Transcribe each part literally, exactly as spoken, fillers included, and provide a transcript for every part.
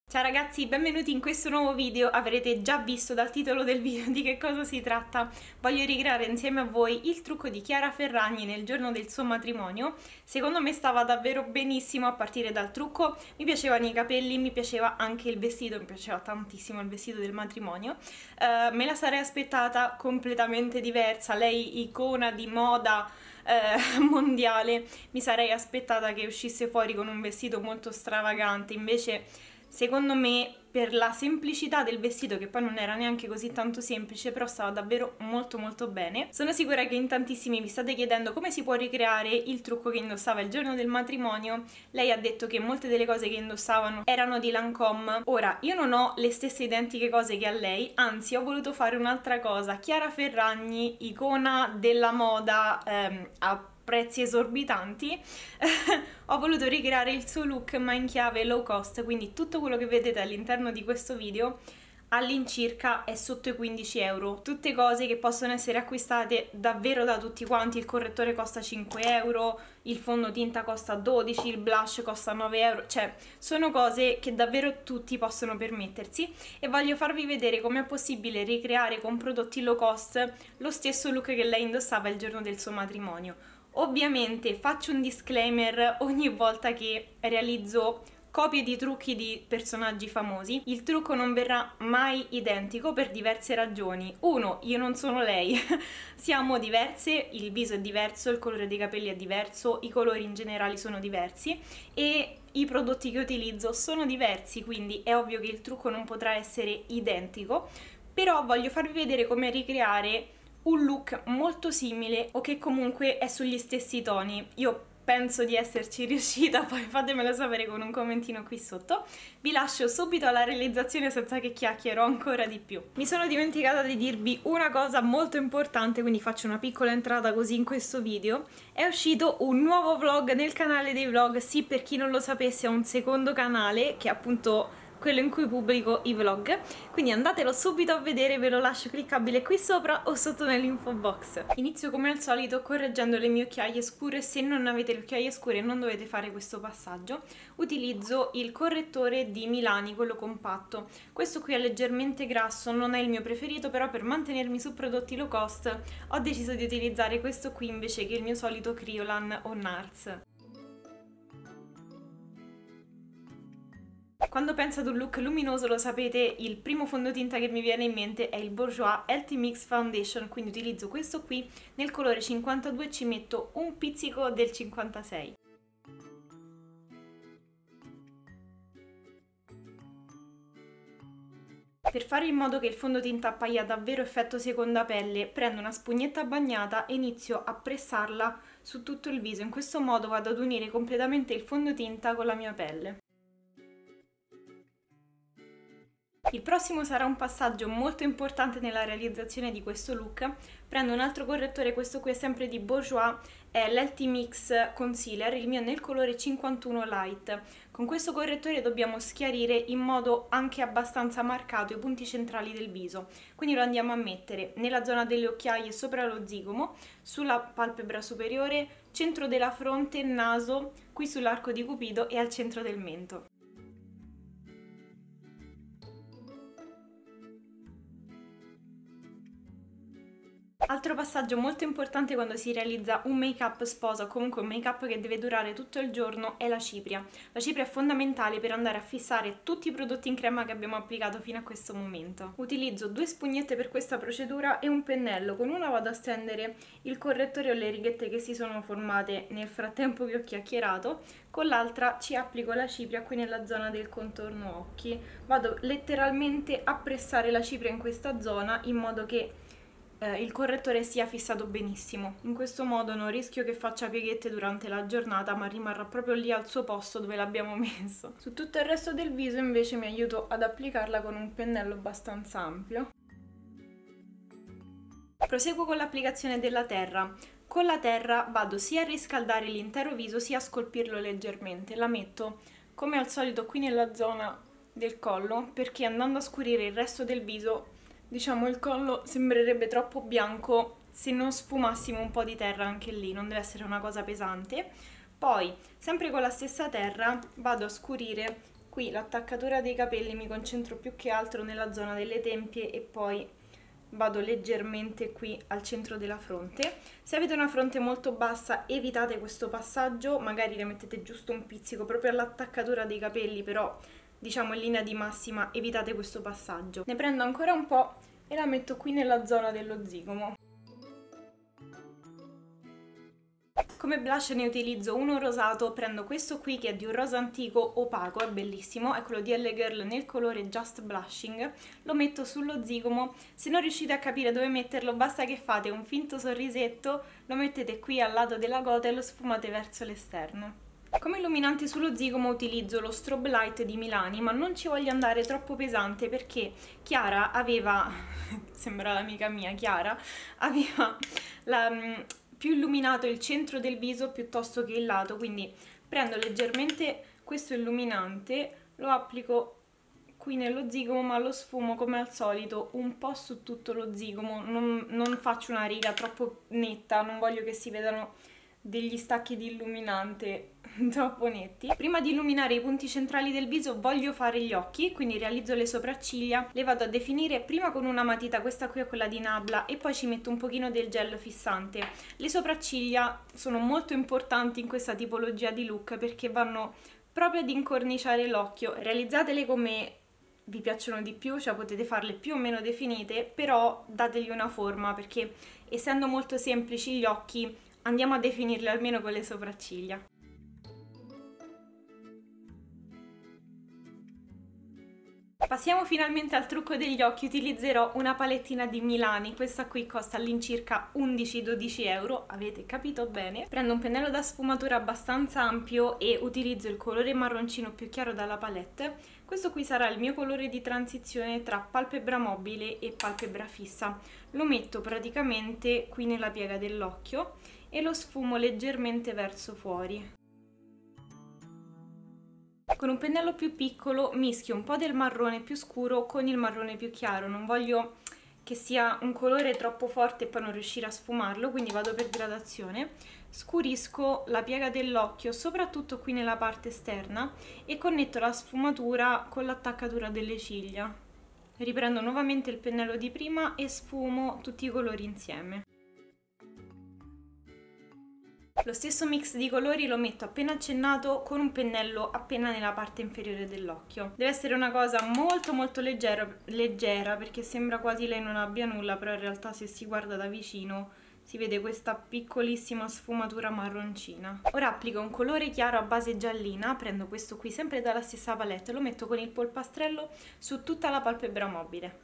Ciao ragazzi, benvenuti in questo nuovo video. Avrete già visto dal titolo del video di che cosa si tratta. Voglio ricreare insieme a voi il trucco di Chiara Ferragni nel giorno del suo matrimonio. Secondo me stava davvero benissimo a partire dal trucco. Mi piacevano i capelli, mi piaceva anche il vestito, mi piaceva tantissimo il vestito del matrimonio. Uh, me la sarei aspettata completamente diversa. Lei, icona di moda uh, mondiale, mi sarei aspettata che uscisse fuori con un vestito molto stravagante. Invece, secondo me, per la semplicità del vestito, che poi non era neanche così tanto semplice, però stava davvero molto molto bene. Sono sicura che in tantissimi vi state chiedendo come si può ricreare il trucco che indossava il giorno del matrimonio. Lei ha detto che molte delle cose che indossavano erano di Lancôme. Ora, io non ho le stesse identiche cose che a lei, anzi ho voluto fare un'altra cosa. Chiara Ferragni, icona della moda, ehm, a prezzi esorbitanti, ho voluto ricreare il suo look ma in chiave low cost, quindi tutto quello che vedete all'interno di questo video all'incirca è sotto i quindici euro, tutte cose che possono essere acquistate davvero da tutti quanti. Il correttore costa cinque euro, il fondotinta costa dodici, il blush costa nove euro, cioè sono cose che davvero tutti possono permettersi, e voglio farvi vedere come è possibile ricreare con prodotti low cost lo stesso look che lei indossava il giorno del suo matrimonio. Ovviamente faccio un disclaimer ogni volta che realizzo copie di trucchi di personaggi famosi: il trucco non verrà mai identico per diverse ragioni. Uno, io non sono lei, siamo diverse, il viso è diverso, il colore dei capelli è diverso, i colori in generale sono diversi e i prodotti che utilizzo sono diversi, quindi è ovvio che il trucco non potrà essere identico, però voglio farvi vedere come ricreare un look molto simile o che comunque è sugli stessi toni. Io penso di esserci riuscita, poi fatemelo sapere con un commentino qui sotto. Vi lascio subito alla realizzazione senza che chiacchierò ancora di più. Mi sono dimenticata di dirvi una cosa molto importante, quindi faccio una piccola entrata così in questo video. È uscito un nuovo vlog nel canale dei vlog. Sì, per chi non lo sapesse, ho un secondo canale che è appunto quello in cui pubblico i vlog, quindi andatelo subito a vedere, ve lo lascio cliccabile qui sopra o sotto nell'info box. Inizio come al solito correggendo le mie occhiaie scure. Se non avete le occhiaie scure non dovete fare questo passaggio. Utilizzo il correttore di Milani, quello compatto. Questo qui è leggermente grasso, non è il mio preferito, però per mantenermi su prodotti low cost ho deciso di utilizzare questo qui invece che il mio solito Kryolan o Nars. Quando penso ad un look luminoso, lo sapete, il primo fondotinta che mi viene in mente è il Bourjois Healthy Mix Foundation, quindi utilizzo questo qui nel colore cinquantadue e ci metto un pizzico del cinquantasei. Per fare in modo che il fondotinta appaia davvero effetto seconda pelle, prendo una spugnetta bagnata e inizio a pressarla su tutto il viso. In questo modo vado ad unire completamente il fondotinta con la mia pelle. Il prossimo sarà un passaggio molto importante nella realizzazione di questo look. Prendo un altro correttore, questo qui è sempre di Bourjois, è l'Healthy Mix Concealer, il mio è nel colore cinquantuno Light. Con questo correttore dobbiamo schiarire in modo anche abbastanza marcato i punti centrali del viso, quindi lo andiamo a mettere nella zona delle occhiaie sopra lo zigomo, sulla palpebra superiore, centro della fronte, naso, qui sull'arco di Cupido e al centro del mento. Altro passaggio molto importante quando si realizza un make-up sposa o comunque un make-up che deve durare tutto il giorno è la cipria. La cipria è fondamentale per andare a fissare tutti i prodotti in crema che abbiamo applicato fino a questo momento. Utilizzo due spugnette per questa procedura e un pennello. Con una vado a stendere il correttore o le righette che si sono formate nel frattempo che ho chiacchierato, con l'altra ci applico la cipria qui nella zona del contorno occhi. Vado letteralmente a pressare la cipria in questa zona in modo che Eh, il correttore sia fissato benissimo. In questo modo non rischio che faccia pieghette durante la giornata, ma rimarrà proprio lì al suo posto dove l'abbiamo messo. Su tutto il resto del viso invece mi aiuto ad applicarla con un pennello abbastanza ampio. Proseguo con l'applicazione della terra. Con la terra vado sia a riscaldare l'intero viso sia a scolpirlo leggermente. La metto come al solito qui nella zona del collo, perché andando a scurire il resto del viso, diciamo, il collo sembrerebbe troppo bianco se non sfumassimo un po' di terra anche lì, non deve essere una cosa pesante. Poi, sempre con la stessa terra, vado a scurire Qui l'attaccatura dei capelli mi concentro più che altro nella zona delle tempie e poi vado leggermente qui al centro della fronte. Se avete una fronte molto bassa evitate questo passaggio, magari le mettete giusto un pizzico proprio all'attaccatura dei capelli, però diciamo in linea di massima evitate questo passaggio. Ne prendo ancora un po' e la metto qui nella zona dello zigomo. Come blush ne utilizzo uno rosato, prendo questo qui che è di un rosa antico opaco, è bellissimo, è quello di Elle Girl nel colore Just Blushing, lo metto sullo zigomo. Se non riuscite a capire dove metterlo basta che fate un finto sorrisetto, lo mettete qui al lato della gota e lo sfumate verso l'esterno. Come illuminante sullo zigomo utilizzo lo Strobe Light di Milani, ma non ci voglio andare troppo pesante perché Chiara aveva, sembra l'amica mia Chiara, aveva la... più illuminato il centro del viso piuttosto che il lato, quindi prendo leggermente questo illuminante, lo applico qui nello zigomo ma lo sfumo come al solito un po' su tutto lo zigomo, non, non faccio una riga troppo netta, non voglio che si vedano degli stacchi di illuminante troppo netti. Prima di illuminare i punti centrali del viso voglio fare gli occhi, quindi realizzo le sopracciglia, le vado a definire prima con una matita, questa qui è quella di Nabla, e poi ci metto un pochino del gel fissante. Le sopracciglia sono molto importanti in questa tipologia di look perché vanno proprio ad incorniciare l'occhio. Realizzatele come vi piacciono di più, cioè potete farle più o meno definite, però dategli una forma perché essendo molto semplici gli occhi andiamo a definirli almeno con le sopracciglia. Passiamo finalmente al trucco degli occhi, utilizzerò una palettina di Milani, questa qui costa all'incirca undici dodici euro, avete capito bene. Prendo un pennello da sfumatura abbastanza ampio e utilizzo il colore marroncino più chiaro dalla palette. Questo qui sarà il mio colore di transizione tra palpebra mobile e palpebra fissa. Lo metto praticamente qui nella piega dell'occhio e lo sfumo leggermente verso fuori. Con un pennello più piccolo mischio un po' del marrone più scuro con il marrone più chiaro, non voglio che sia un colore troppo forte e poi non riuscire a sfumarlo, quindi vado per gradazione. Scurisco la piega dell'occhio, soprattutto qui nella parte esterna, e connetto la sfumatura con l'attaccatura delle ciglia. Riprendo nuovamente il pennello di prima e sfumo tutti i colori insieme. Lo stesso mix di colori lo metto appena accennato con un pennello appena nella parte inferiore dell'occhio. Deve essere una cosa molto molto leggera, leggera perché sembra quasi lei non abbia nulla, però in realtà se si guarda da vicino si vede questa piccolissima sfumatura marroncina. Ora applico un colore chiaro a base giallina, prendo questo qui sempre dalla stessa palette, lo metto con il polpastrello su tutta la palpebra mobile.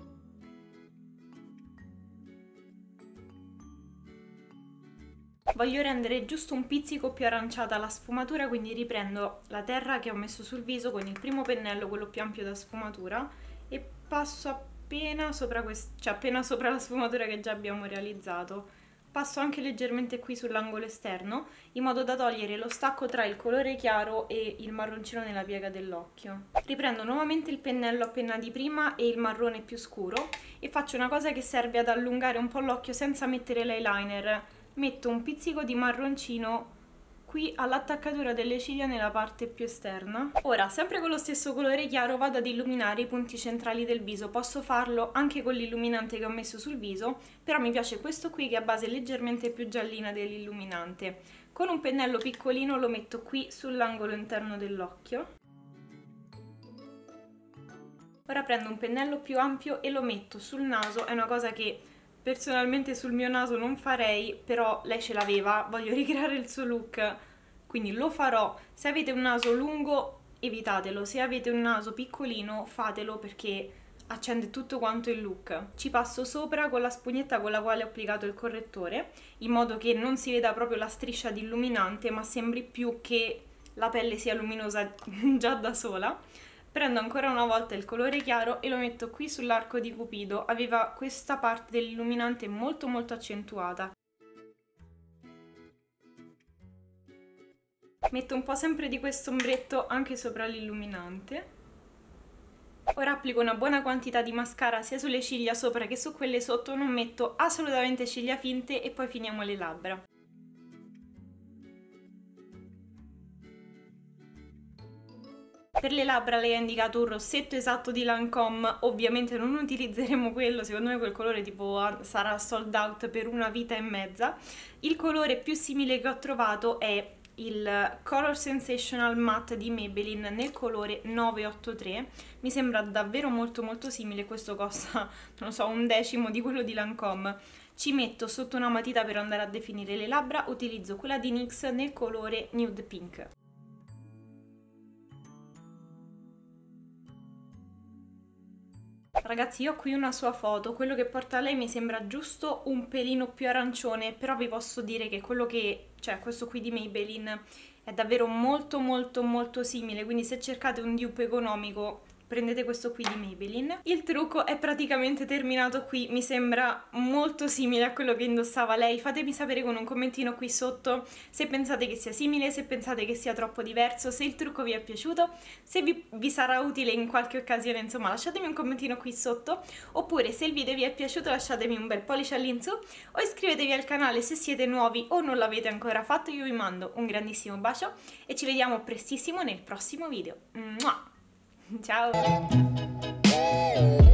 Voglio rendere giusto un pizzico più aranciata la sfumatura, quindi riprendo la terra che ho messo sul viso con il primo pennello, quello più ampio da sfumatura, e passo appena sopra, cioè appena sopra la sfumatura che già abbiamo realizzato. Passo anche leggermente qui sull'angolo esterno, in modo da togliere lo stacco tra il colore chiaro e il marroncino nella piega dell'occhio. Riprendo nuovamente il pennello appena di prima e il marrone più scuro e faccio una cosa che serve ad allungare un po' l'occhio senza mettere l'eyeliner. Metto un pizzico di marroncino qui all'attaccatura delle ciglia nella parte più esterna. Ora, sempre con lo stesso colore chiaro, vado ad illuminare i punti centrali del viso. Posso farlo anche con l'illuminante che ho messo sul viso, però mi piace questo qui che ha base leggermente più giallina dell'illuminante. Con un pennello piccolino lo metto qui sull'angolo interno dell'occhio. Ora prendo un pennello più ampio e lo metto sul naso, è una cosa che personalmente sul mio naso non farei, però lei ce l'aveva, voglio ricreare il suo look, quindi lo farò. Se avete un naso lungo evitatelo, se avete un naso piccolino fatelo perché accende tutto quanto il look. Ci passo sopra con la spugnetta con la quale ho applicato il correttore, in modo che non si veda proprio la striscia di illuminante, ma sembri più che la pelle sia luminosa già da sola. Prendo ancora una volta il colore chiaro e lo metto qui sull'arco di Cupido, aveva questa parte dell'illuminante molto molto accentuata. Metto un po' sempre di questo ombretto anche sopra l'illuminante. Ora applico una buona quantità di mascara sia sulle ciglia sopra che su quelle sotto, non metto assolutamente ciglia finte e poi finiamo le labbra. Per le labbra lei ha indicato un rossetto esatto di Lancôme, ovviamente non utilizzeremo quello, secondo me quel colore tipo sarà sold out per una vita e mezza. Il colore più simile che ho trovato è il Color Sensational Matte di Maybelline nel colore nove otto tre, mi sembra davvero molto molto simile, questo costa, non lo so, un decimo di quello di Lancôme. Ci metto sotto una matita per andare a definire le labbra, utilizzo quella di N Y X nel colore Nude Pink. Ragazzi, io ho qui una sua foto, quello che porta lei mi sembra giusto un pelino più arancione, però vi posso dire che quello che, cioè questo qui di Maybelline è davvero molto molto molto simile, quindi se cercate un dupe economico prendete questo qui di Maybelline. Il trucco è praticamente terminato qui, mi sembra molto simile a quello che indossava lei. Fatemi sapere con un commentino qui sotto se pensate che sia simile, se pensate che sia troppo diverso, se il trucco vi è piaciuto, se vi, vi sarà utile in qualche occasione, insomma lasciatemi un commentino qui sotto, oppure se il video vi è piaciuto lasciatemi un bel pollice all'insù o iscrivetevi al canale se siete nuovi o non l'avete ancora fatto. Io vi mando un grandissimo bacio e ci vediamo prestissimo nel prossimo video. Mua! Ciao!